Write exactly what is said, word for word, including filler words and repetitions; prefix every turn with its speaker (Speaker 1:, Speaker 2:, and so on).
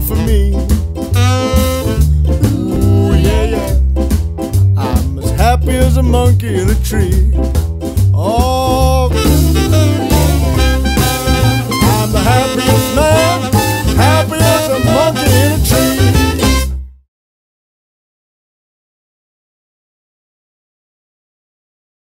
Speaker 1: for me. Ooh, yeah, yeah. I'm as happy as a monkey in a tree.